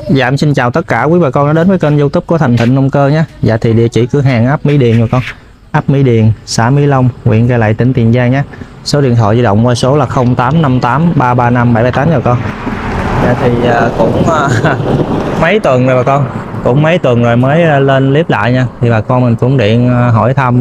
Dạ em xin chào tất cả quý bà con đã đến với kênh YouTube của Thành Thịnh Nông Cơ nhé. Dạ thì địa chỉ cửa hàng ấp Mỹ Điền bà con. Ấp Mỹ Điền, xã Mỹ Long, huyện Cai Lậy, tỉnh Tiền Giang nhé. Số điện thoại di động qua số là 0858 335 778 bà con. Dạ thì cũng mấy tuần rồi bà con. Cũng mấy tuần rồi mới lên clip lại nha. Thì bà con mình cũng điện hỏi thăm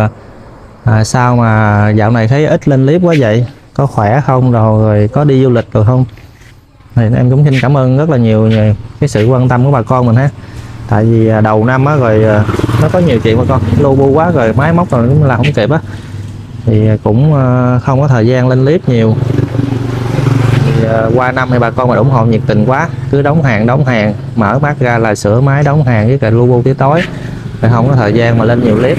sao mà dạo này thấy ít lên clip quá vậy? Có khỏe không, rồi có đi du lịch rồi không? Thì em cũng xin cảm ơn rất là nhiều cái sự quan tâm của bà con mình ha. Tại vì đầu năm á rồi nó có nhiều chuyện bà con, lu bu quá rồi máy móc rồi cũng là không kịp á, thì cũng không có thời gian lên clip nhiều. Thì qua năm thì bà con mà ủng hộ nhiệt tình quá, cứ đóng hàng mở bát ra là sửa máy đóng hàng với cả lu bu tới tối, thì không có thời gian mà lên nhiều clip.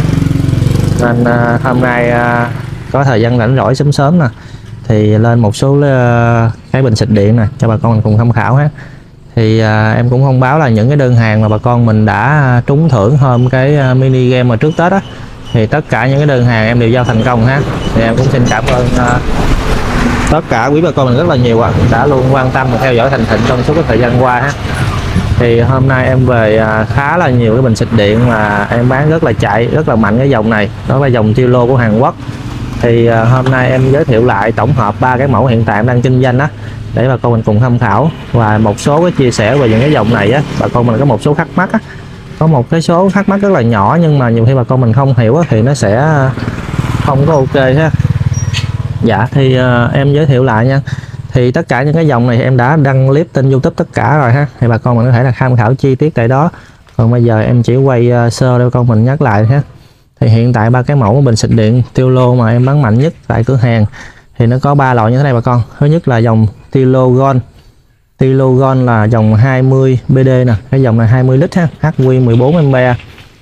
Nên hôm nay có thời gian rảnh rỗi sớm nè, thì lên một số cái bình xịt điện nè cho bà con mình cùng tham khảo ha. Thì em cũng thông báo là những cái đơn hàng mà bà con mình đã trúng thưởng hôm cái mini game mà trước Tết á, thì tất cả những cái đơn hàng em đều giao thành công ha. Thì em cũng xin cảm ơn tất cả quý bà con mình rất là nhiều đã luôn quan tâm và theo dõi Thành Thịnh trong suốt cái thời gian qua ha. Thì hôm nay em về khá là nhiều cái bình xịt điện mà em bán rất là chạy, rất là mạnh cái dòng này, đó là dòng Tilo của Hàn Quốc. Thì hôm nay em giới thiệu lại tổng hợp 3 cái mẫu hiện tại em đang kinh doanh đó, để bà con mình cùng tham khảo, và một số cái chia sẻ về những cái dòng này á. Bà con mình có một số thắc mắc á, có một cái số thắc mắc rất là nhỏ nhưng mà nhiều khi bà con mình không hiểu á, thì nó sẽ không có ok ha. Dạ thì em giới thiệu lại nha. Thì tất cả những cái dòng này em đã đăng clip trên YouTube tất cả rồi ha, thì bà con mình có thể là tham khảo chi tiết tại đó. Còn bây giờ em chỉ quay sơ để bà con mình nhắc lại ha. Thì hiện tại 3 cái mẫu bình xịt điện Tilo mà em bán mạnh nhất tại cửa hàng thì nó có 3 loại như thế này bà con. Thứ nhất là dòng Tilo Gold. Tilo Gold là dòng 20 BD nè, cái dòng này 20 lít ha, HQ 14A,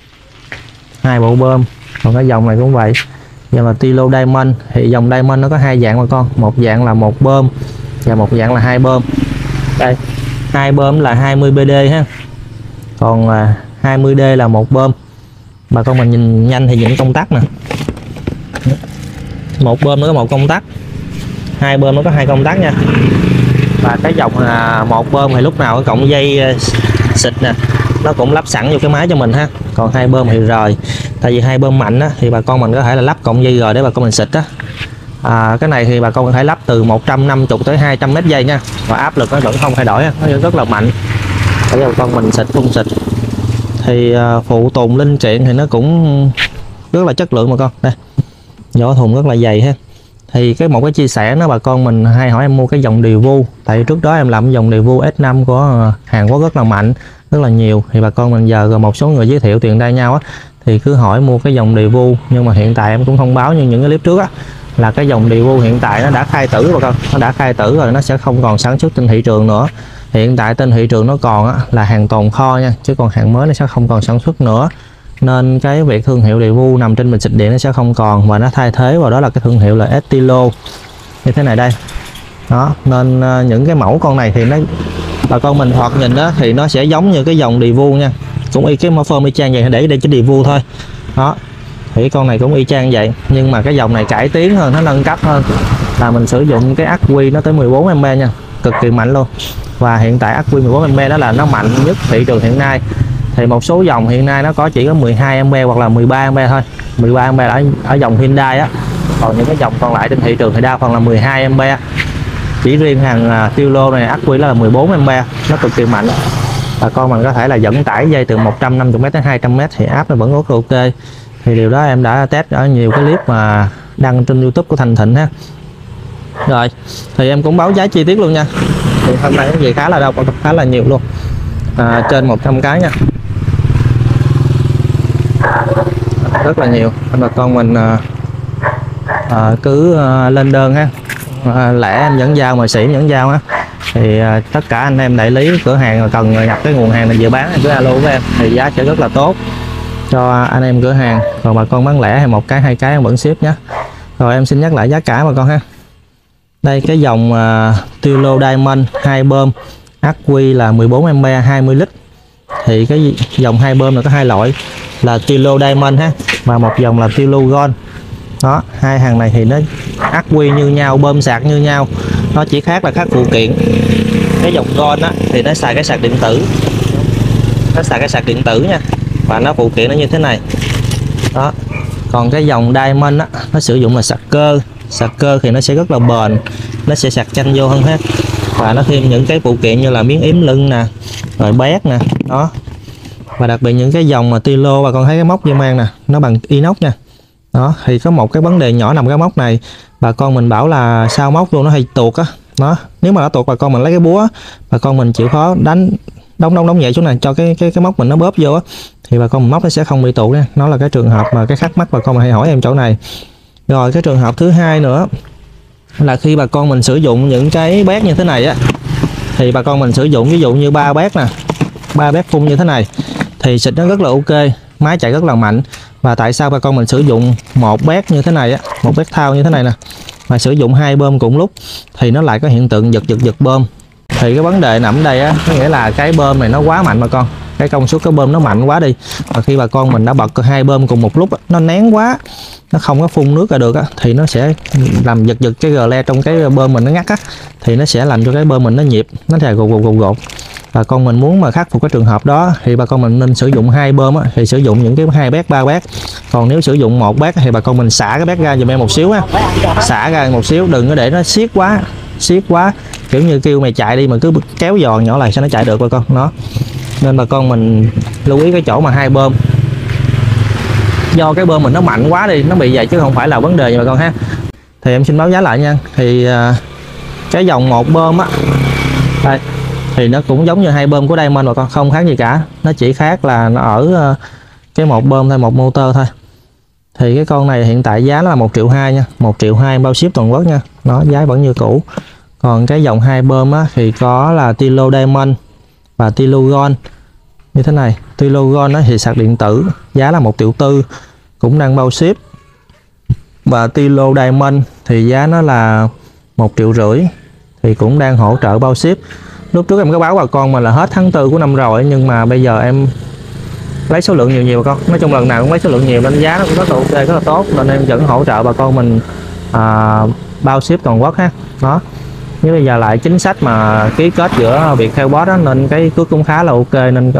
2 bộ bơm. Còn cái dòng này cũng vậy, dòng là Tilo Diamond. Thì dòng Diamond nó có hai dạng bà con, một dạng là một bơm và một dạng là hai bơm. Đây, hai bơm là 20 BD ha, còn 20D là một bơm. Bà con mình nhìn nhanh thì những công tắc nè, một bơm nó có một công tắc, hai bơm nó có hai công tắc nha. Và cái dòng một bơm thì lúc nào cái cọng dây xịt nè nó cũng lắp sẵn vô cái máy cho mình ha. Còn hai bơm thì rời, tại vì hai bơm mạnh á, thì bà con mình có thể là lắp cọng dây rời để bà con mình xịt á. Cái này thì bà con có thể lắp từ 150 tới 200 mét dây nha, và áp lực nó vẫn không thay đổi, nó rất là mạnh để bà con mình xịt phun xịt. Thì phụ tùng linh kiện thì nó cũng rất là chất lượng bà con. Đây, vỏ thùng rất là dày ha. Thì một cái chia sẻ nó bà con mình hay hỏi em mua cái dòng điều vu, tại trước đó em làm dòng điều vu S5 của Hàn Quốc rất là mạnh, rất là nhiều. Thì bà con mình giờ một số người giới thiệu tiền đa nhau á, thì cứ hỏi mua cái dòng điều vu. Nhưng mà hiện tại em cũng thông báo như những cái clip trước á, là cái dòng điều vu hiện tại nó đã khai tử bà con, nó đã khai tử rồi, nó sẽ không còn sản xuất trên thị trường nữa. Hiện tại trên thị trường nó còn á, là hàng tồn kho nha, chứ còn hàng mới nó sẽ không còn sản xuất nữa. Nên cái việc thương hiệu điều vu nằm trên bình xịt điện nó sẽ không còn, và nó thay thế vào đó là cái thương hiệu là Estilo như thế này đây đó. Nên những cái mẫu con này thì nó bà con mình thoạt nhìn đó thì nó sẽ giống như cái dòng điều vu nha, cũng y cái mẫu form y chang vậy, để cái điều vu thôi đó. Thì con này cũng y chang vậy, nhưng mà cái dòng này cải tiến hơn, nó nâng cấp hơn, là mình sử dụng cái HQ nó tới 14A nha, cực kỳ mạnh luôn. Và hiện tại HQ 14A đó là nó mạnh nhất thị trường hiện nay. Thì một số dòng hiện nay nó có chỉ có 12A hoặc là 13A thôi, 13A ở dòng Hyundai á, còn những cái dòng còn lại trên thị trường thì đa phần là 12A. Chỉ riêng hàng Tilo này HQ là 14A, nó cực kỳ mạnh. Và con mình có thể là dẫn tải dây từ 150m đến 200m thì áp nó vẫn rất là ok. Thì điều đó em đã test ở nhiều cái clip mà đăng trên YouTube của Thành Thịnh ha. Rồi thì em cũng báo giá chi tiết luôn nha. Thì hôm nay cái gì khá là đông, khá là nhiều luôn, trên 100 cái nha, rất là nhiều. Bà con mình cứ lên đơn ha, lẻ em dẫn giao mà xỉ dẫn giao á. Thì tất cả anh em đại lý cửa hàng cần nhập cái nguồn hàng này về bán cứ alo với em, thì giá sẽ rất là tốt cho anh em cửa hàng. Còn bà con bán lẻ hay một cái hai cái em vẫn ship nhé. Rồi em xin nhắc lại giá cả bà con ha. Đây cái dòng Tilo Diamond 2 bơm HQ là 14A 20 lít. Thì cái dòng hai bơm là có hai loại là Tilo Diamond ha, và một dòng là Tilo Gold đó. Hai hàng này thì nó HQ như nhau, bơm sạc như nhau, nó chỉ khác là các phụ kiện. cái dòng Gold á thì nó xài cái sạc điện tử, nó xài cái sạc điện tử nha, và nó phụ kiện nó như thế này đó. Còn cái dòng Diamond á nó sử dụng là sạc cơ thì nó sẽ rất là bền, nó sẽ sạc nhanh vô hơn ha, và nó thêm những cái phụ kiện như là miếng yếm lưng nè, rồi bét nè đó. Và đặc biệt những cái dòng mà Tilo, và con thấy cái móc dây mang nè nó bằng inox nha đó. Thì có một cái vấn đề nhỏ nằm cái móc này, bà con mình bảo là sao móc luôn nó hay tuột á đó. Nếu mà nó tuột bà con mình lấy cái búa, bà con mình chịu khó đánh đóng nhẹ chỗ này cho cái móc mình nó bóp vô á, thì bà con mình móc nó sẽ không bị tuột nha. Nó là cái trường hợp mà cái thắc mắc bà con mình hay hỏi em chỗ này. Rồi cái trường hợp thứ hai nữa là khi bà con mình sử dụng những cái bét như thế này á, thì bà con mình sử dụng ví dụ như 3 bét nè, 3 bét phun như thế này thì xịt nó rất là ok, máy chạy rất là mạnh. Và tại sao bà con mình sử dụng một bét như thế này á, một bét thao như thế này nè, mà sử dụng 2 bơm cùng lúc thì nó lại có hiện tượng giật bơm. Thì cái vấn đề nằm ở đây á, có nghĩa là cái bơm này nó quá mạnh bà con, cái công suất cái bơm nó mạnh quá đi, và khi bà con mình đã bật 2 bơm cùng một lúc á, nó nén quá, nó không có phun nước ra được á, thì nó sẽ làm giật cái gờ le trong cái bơm mình nó ngắt á, thì nó sẽ làm cho cái bơm mình nó nhịp, nó thè gột. Bà con mình muốn mà khắc phục cái trường hợp đó thì bà con mình nên sử dụng 2 bơm á, thì sử dụng những cái 2 bét 3 bét. Còn nếu sử dụng 1 bét thì bà con mình xả cái bét ra giùm em một xíu á, xả ra một xíu, đừng có để nó siết quá, kiểu như kêu mày chạy đi mà cứ kéo giòn nhỏ lại sao nó chạy được bà con nó. Nên bà con mình lưu ý cái chỗ mà 2 bơm, do cái bơm mình nó mạnh quá đi nó bị vậy chứ không phải là vấn đề gì bà con ha. Thì em xin báo giá lại nha. Thì cái dòng 1 bơm á đây thì nó cũng giống như 2 bơm của Diamond bà con, không khác gì cả, nó chỉ khác là nó ở cái 1 bơm thôi, 1 motor thôi. Thì cái con này hiện tại giá nó là 1,2 triệu nha, 1,2 triệu bao ship toàn quốc nha, nó giá vẫn như cũ. Còn cái dòng 2 bơm á thì có là Tilo Diamond và Tilo Gold như thế này. Tilo Gold thì sạc điện tử, giá là 1,4 triệu, cũng đang bao ship. Và Tilo Diamond thì giá nó là 1,5 triệu, thì cũng đang hỗ trợ bao ship. Lúc trước em có báo bà con mà là hết tháng 4 của năm rồi, nhưng mà bây giờ em lấy số lượng nhiều bà con, nói chung lần nào cũng lấy số lượng nhiều nên giá nó cũng rất là ok, rất là tốt, nên em vẫn hỗ trợ bà con mình bao ship toàn quốc ha đó. Nhưng bây giờ lại chính sách mà ký kết giữa Viettelbot đó, nên cái cước cũng khá là ok, nên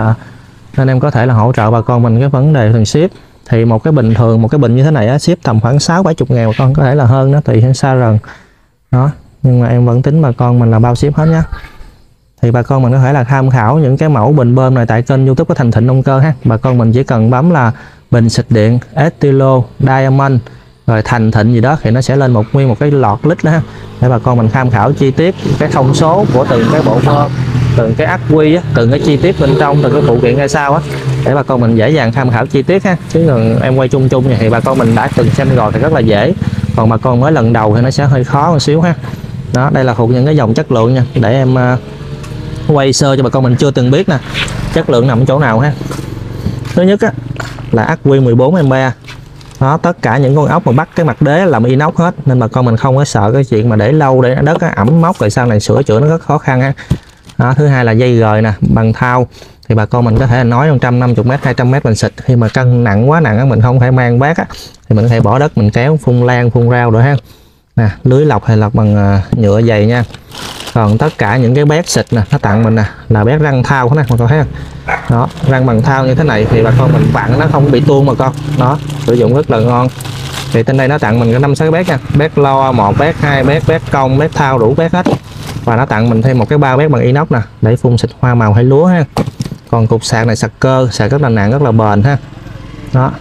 em có thể là hỗ trợ bà con mình cái vấn đề tiền ship. Thì một cái bình thường, một cái bình như thế này á, ship tầm khoảng 60-70 ngàn bà con, có thể là hơn đó, tùy xa rần đó. Nhưng mà em vẫn tính bà con mình là bao ship hết nhé. Thì bà con mình có thể là tham khảo những cái mẫu bình bơm này tại kênh YouTube của Thành Thịnh Nông Cơ ha. Bà con mình chỉ cần bấm là bình xịt điện Estilo Diamond rồi Thành Thịnh gì đó thì nó sẽ lên nguyên một cái lọt list đó ha, để bà con mình tham khảo chi tiết cái thông số của từng cái bộ bơm, từng cái ắc quy á, từng cái chi tiết bên trong, từng cái phụ kiện ra sao á, để bà con mình dễ dàng tham khảo chi tiết ha. Chứ còn em quay chung thì bà con mình đã từng xem rồi thì rất là dễ, còn bà con mới lần đầu thì nó sẽ hơi khó một xíu ha. Đó, đây là thuộc những cái dòng chất lượng nha, để em quay sơ cho bà con mình chưa từng biết nè, chất lượng nằm ở chỗ nào ha. Thứ nhất á là ắc quy 14A đó, tất cả những con ốc mà bắt cái mặt đế làm inox hết, nên bà con mình không có sợ cái chuyện mà để lâu để đất ẩm mốc rồi sau này sửa chữa nó rất khó khăn ha đó. Thứ hai là dây gời nè, bằng thau, thì bà con mình có thể là nói 150m 200m mình xịt, khi mà cân nặng quá nặng á, mình không thể mang bát á, thì mình có thể bỏ đất mình kéo phun lan phun rau rồi ha. Nè, lưới lọc hay lọc bằng nhựa dày nha. Còn tất cả những cái bét xịt nè, nó tặng mình nè là bét răng thau nè, bà con thấy không? Đó, răng bằng thau như thế này thì bà con mình vặn nó không bị tuôn bà con. Đó, sử dụng rất là ngon. Thì trên đây nó tặng mình có 5-6 bét nha. Bét lo, 1 bét, 2 bét, bét cong, bét thau đủ bét hết. Và nó tặng mình thêm một cái 3 bét bằng inox nè, để phun xịt hoa màu hay lúa ha. Còn cục sạc này sạc cơ, sạc rất là nặng, rất là bền ha. Đó.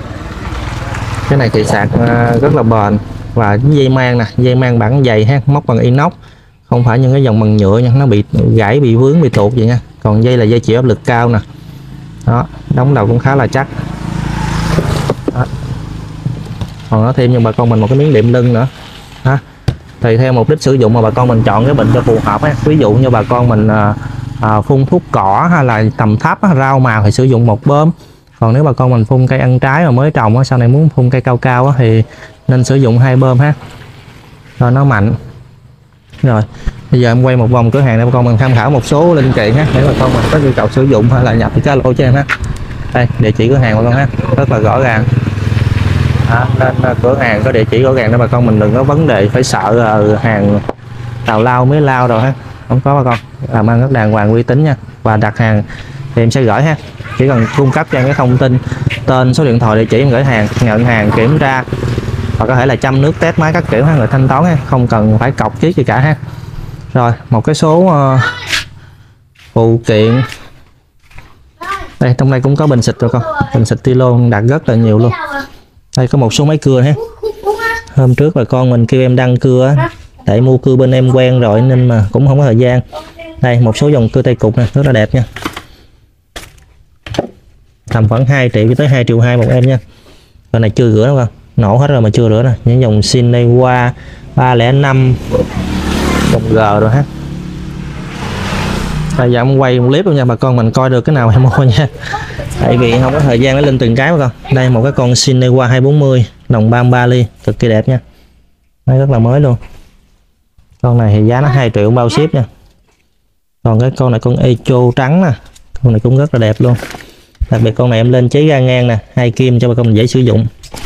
Cái này thì sạc rất là bền. Và dây mang nè, dây mang bản dày ha, móc bằng inox, không phải những cái dòng bằng nhựa nha, nó bị gãy, bị vướng, bị tuột vậy nha. Còn dây là dây chịu áp lực cao nè. Đó, đóng đầu cũng khá là chắc. Đó. Còn nó thêm cho bà con mình một cái miếng đệm lưng nữa. Đó. Tùy theo mục đích sử dụng mà bà con mình chọn cái bình cho phù hợp ha. Ví dụ như bà con mình phun thuốc cỏ hay là tầm thấp rau màu thì sử dụng 1 bơm. Còn nếu bà con mình phun cây ăn trái mà mới trồng sau này muốn phun cây cao cao thì nên sử dụng 2 bơm ha, rồi nó mạnh. Rồi bây giờ em quay một vòng cửa hàng để bà con mình tham khảo một số linh kiện ha, để bà con mình có nhu cầu sử dụng hay là nhập thì alo cho em ha. Đây địa chỉ cửa hàng bà con ha, rất là rõ ràng. Nên cửa hàng có địa chỉ rõ ràng để bà con mình đừng có vấn đề phải sợ hàng tào lao mới lao rồi ha. không có bà con. Làm ăn rất đàng hoàng, uy tín nha. Và đặt hàng thì em sẽ gửi ha, chỉ cần cung cấp cho em cái thông tin tên, số điện thoại, địa chỉ em gửi hàng, nhận hàng, kiểm tra và có thể là chăm nước, test máy các kiểu ha, rồi thanh toán ha, không cần phải cọc chiếc gì cả ha. Rồi một cái số phụ kiện đây, trong đây cũng có bình xịt rồi con, bình xịt Tylon đặt rất là nhiều luôn. Đây có một số máy cưa ha. Hôm trước bà con mình kêu em đăng cưa á, tại mua cưa bên em quen rồi nên mà cũng không có thời gian. Đây một số dòng cưa tay cụt nè, rất là đẹp nha, tầm khoảng 2 triệu cho tới 2,2 triệu một em nha. Con này chưa rửa đâu con, nổ hết rồi mà chưa rửa nè. Những dòng Shineiwa 305, dòng G rồi ha. Bây giờ em quay một clip luôn nha, bà con mình coi được cái nào em mua nha, tại vì không có thời gian để lên từng cái bà con. Đây một cái con Shineiwa 240 đồng 33 ly, cực kỳ đẹp nha, nó rất là mới luôn. Con này thì giá nó 2 triệu bao ship nha. Còn cái con này con Echo trắng nè, con này cũng rất là đẹp luôn. Đặc biệt con này em lên chế ga ngang nè, 2 kim cho bà con dễ sử dụng.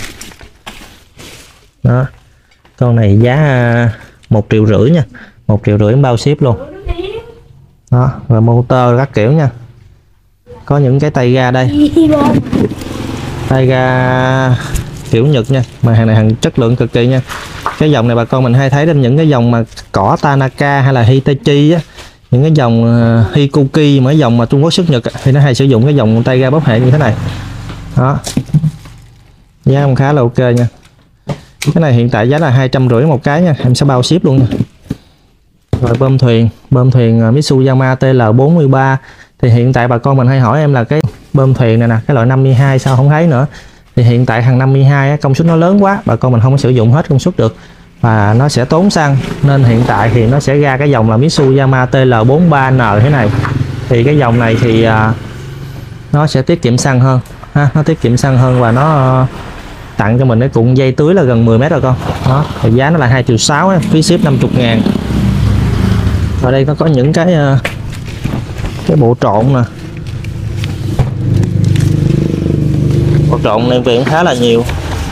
Đó, con này giá 1,5 triệu nha, 1,5 triệu bao ship luôn. Đó, và motor các kiểu nha. Có những cái tay ga đây, tay ga kiểu Nhật nha, mà hàng này hàng chất lượng cực kỳ nha. Cái dòng này bà con mình hay thấy đến những cái dòng mà cỏ Tanaka hay là Hitachi á, những cái dòng Hikoki, mấy dòng mà Trung Quốc xuất Nhật thì nó hay sử dụng cái dòng tay ga bóp hệ như thế này. Đó, giá cũng khá là ok nha. Cái này hiện tại giá là 250 một cái nha, em sẽ bao ship luôn nha. Rồi bơm thuyền Mitsuyama TL43 thì hiện tại bà con mình hay hỏi em là cái bơm thuyền này nè, cái loại 52 sao không thấy nữa. Thì hiện tại thằng 52 á, công suất nó lớn quá, bà con mình không có sử dụng hết công suất được và nó sẽ tốn xăng, nên hiện tại thì nó sẽ ra cái dòng là Mitsuyama TL43N thế này. Thì cái dòng này thì nó sẽ tiết kiệm xăng hơn ha, nó tiết kiệm xăng hơn và nó tặng cho mình cái cuộn dây tưới là gần 10 mét rồi con. Đó, thì giá nó là 2,6 triệu, phí ship 50.000. Ở đây nó có những cái bộ trộn nè, bộ trộn này về cũng khá là nhiều.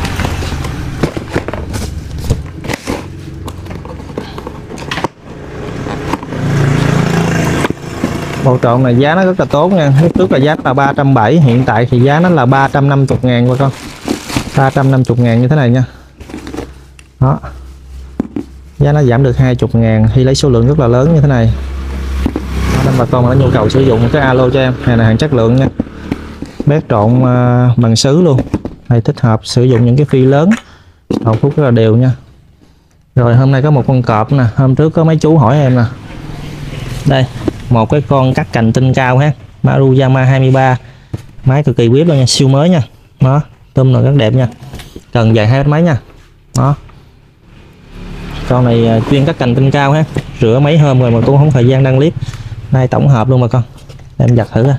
Bộ trộn này giá nó rất là tốt nha, lúc trước là giá là 370, hiện tại thì giá nó là 350.000 qua con, 350.000 như thế này nha. Đó, giá nó giảm được 20.000 khi lấy số lượng rất là lớn như thế này. Đó, nên bà con mà có nhu cầu sử dụng cái alo cho em, hàng này hàng chất lượng nha, bét trộn bằng sứ luôn, này thích hợp sử dụng những cái phi lớn, hộp phút rất là đều nha. Rồi hôm nay có một con cọp nè, hôm trước có mấy chú hỏi em nè, đây một cái con cắt cành tinh cao ha, Maruyama 23, máy cực kỳ quý luôn nha, siêu mới nha. Đó, tôm này rất đẹp nha, cần dài 2 mét mấy nha. Đó, con này chuyên cắt cành tinh cao ha, rửa mấy hôm rồi mà cũng không thời gian đăng clip. Đây tổng hợp luôn bà con, em giặt thử ra,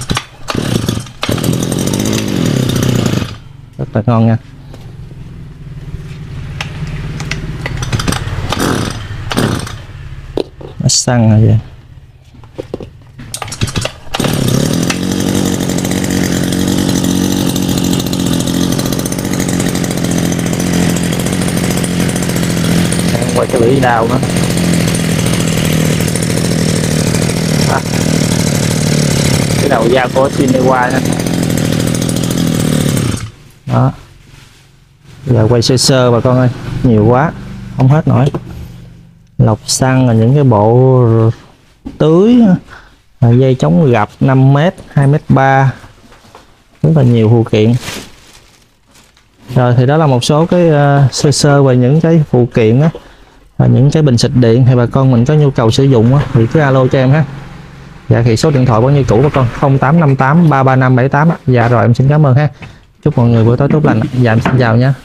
rất là ngon nha. Nó xăng rồi vậy. Quay cái lưỡi đào nữa. À, cái đầu da của Shineiwa nha. Đó, giờ quay sơ sơ bà con ơi, nhiều quá không hết nổi. Lọc xăng là những cái bộ tưới, dây chống gập 5m, 2m3, rất là nhiều phụ kiện. Rồi thì đó là một số cái sơ sơ về những cái phụ kiện á, và những cái bình xịt điện thì bà con mình có nhu cầu sử dụng á, thì cứ alo cho em ha. Dạ thì số điện thoại vẫn như cũ bà con, 0858 335 78. Dạ rồi em xin cảm ơn ha. Chúc mọi người buổi tối tốt lành. Dạ em xin chào nha.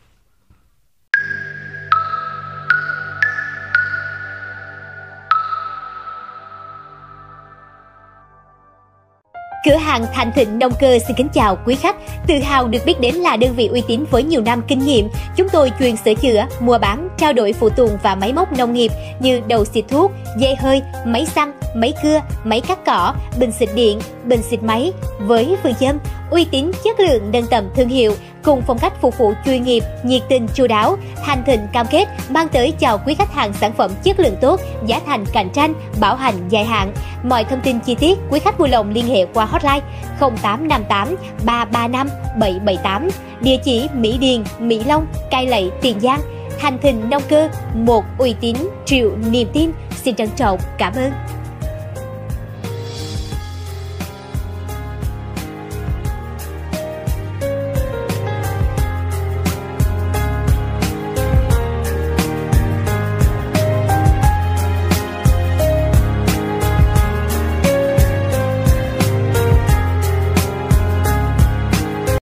Cửa hàng Thành Thịnh Nông Cơ xin kính chào quý khách. Tự hào được biết đến là đơn vị uy tín với nhiều năm kinh nghiệm. Chúng tôi chuyên sửa chữa, mua bán, trao đổi phụ tùng và máy móc nông nghiệp như đầu xịt thuốc, dây hơi, máy xăng, máy cưa, máy cắt cỏ, bình xịt điện, bình xịt máy với phương châm uy tín, chất lượng, nâng tầm thương hiệu cùng phong cách phục vụ chuyên nghiệp, nhiệt tình, chu đáo. Thành Thịnh cam kết mang tới cho quý khách hàng sản phẩm chất lượng tốt, giá thành cạnh tranh, bảo hành dài hạn. Mọi thông tin chi tiết quý khách vui lòng liên hệ qua hotline 0858 335 778, địa chỉ Mỹ Điền, Mỹ Long, Cai Lậy, Tiền Giang. Thành Thịnh Nông Cơ, một uy tín triệu niềm tin. Xin trân trọng cảm ơn.